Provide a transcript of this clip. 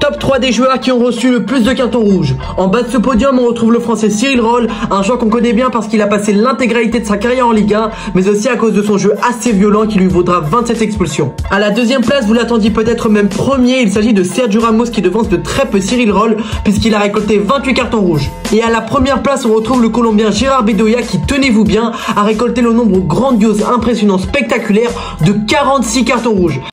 top 3 des joueurs qui ont reçu le plus de cartons rouges. En bas de ce podium, on retrouve le français Cyril Roll, un joueur qu'on connaît bien parce qu'il a passé l'intégralité de sa carrière en Ligue 1, mais aussi à cause de son jeu assez violent qui lui vaudra 27 expulsions. À la deuxième place, vous l'attendiez peut-être même premier, il s'agit de Sergio Ramos qui devance de très peu Cyril Roll puisqu'il a récolté 28 cartons rouges. Et à la première place, on retrouve le Colombien Gérard Bedoya qui, tenez-vous bien, a récolté le nombre grandiose, impressionnant, spectaculaire de 46 cartons rouges.